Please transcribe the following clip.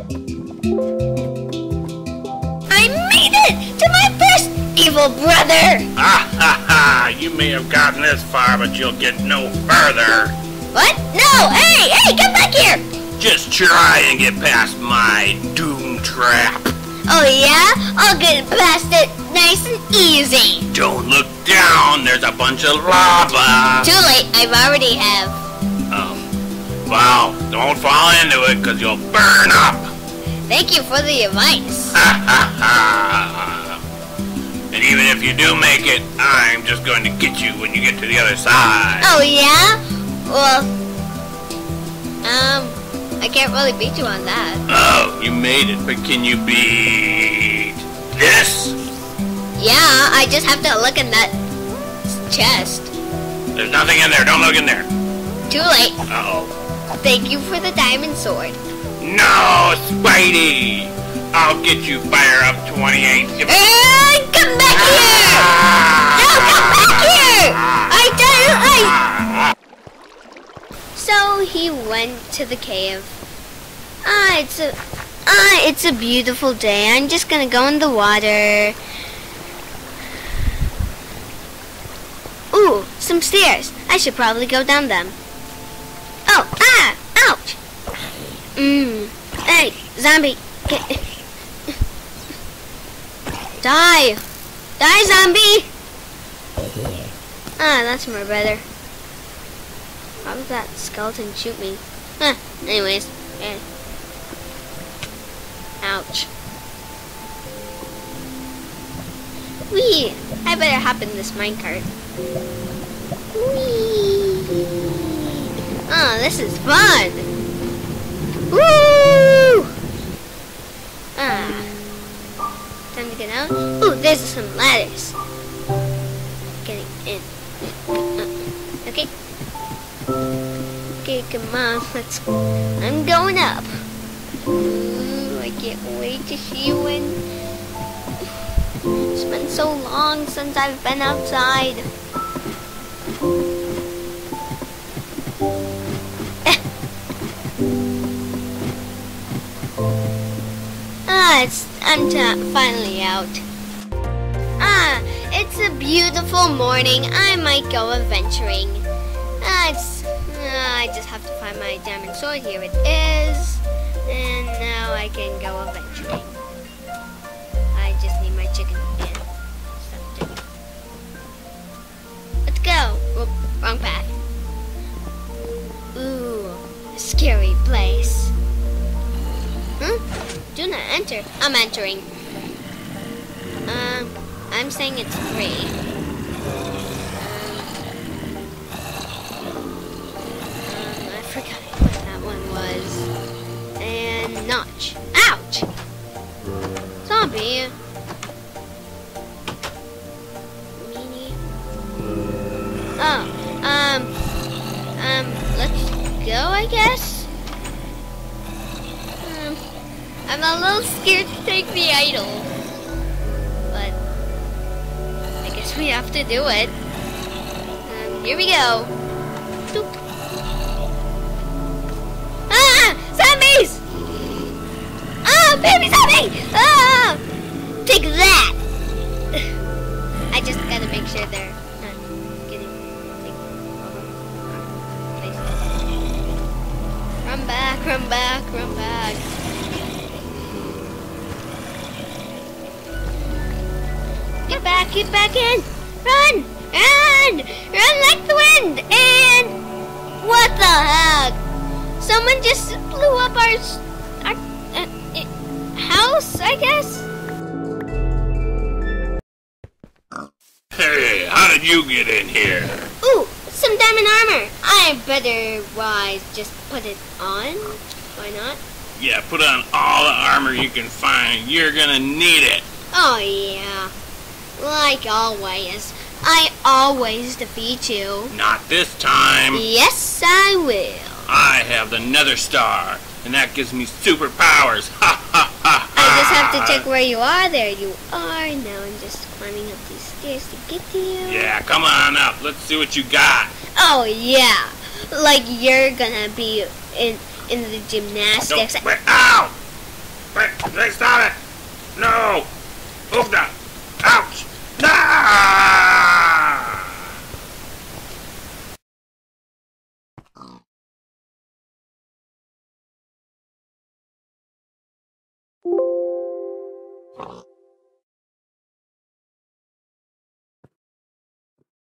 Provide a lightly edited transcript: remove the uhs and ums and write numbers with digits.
I made it to my first evil brother! Ha ha ha! You may have gotten this far, but you'll get no further. What? No! Hey, come back here! Just try and get past my doom trap. Oh yeah? I'll get past it nice and easy. Don't look down, there's a bunch of lava. Too late, I've already have. Oh. Well, don't fall into it, because you'll burn up. Thank you for the advice. Ha ha ha! And even if you do make it, I'm just going to get you when you get to the other side. Oh yeah? Well, I can't really beat you on that. Oh, you made it, but can you beat this? Yeah, I just have to look in that chest. There's nothing in there, don't look in there. Too late. Uh-oh. Thank you for the diamond sword. No, Spidey! I'll get you, Fire Up 28. Come back here! No, come back here! So he went to the cave. It's a beautiful day. I'm just gonna go in the water. Ooh, some stairs. I should probably go down them. Oh, ouch! Hey, zombie. Die, zombie! That's my brother. How did that skeleton shoot me? Anyways. Ouch. Whee! I better hop in this minecart. Whee! Oh, this is fun! Woo! Time to get out. Ooh, there's some ladders. Getting in. Okay. Okay, come on, let's go. I'm going up. Ooh, I can't wait to see you in. It's been so long since I've been outside. I'm finally out. It's a beautiful morning. I might go adventuring. I just have to find my diamond sword. Here it is. And now I can go adventuring. I just need my chicken and stuff chicken. Let's go. Whoop, wrong path. Ooh, a scary place. Do not enter. I'm entering. I'm saying it's free. I forgot what that one was. And notch. Ouch! Zombie. Meanie. Let's go, I guess. I'm a little scared to take the idol, but I guess we have to do it. Here we go. Doop. Zombies! Baby zombie! Take that! I just gotta make sure they're not getting places. Run back, run back, run back. Get back in! Run! Like the wind! And what the heck? Someone just blew up our house, I guess? Hey, how did you get in here? Ooh, some diamond armor. I better just put it on. Why not? Yeah, put on all the armor you can find. You're gonna need it. Oh yeah. Like always. I always defeat you. Not this time. Yes, I will. I have the Nether Star, and that gives me superpowers. Ha ha ha ha. I just have to check where you are. There you are. Now I'm just climbing up these stairs to get to you. Yeah, come on up. Let's see what you got. Oh yeah. Like you're gonna be in the gymnastics. No, ow! Wait, stop it! No! Ugda! Ouch! Ah!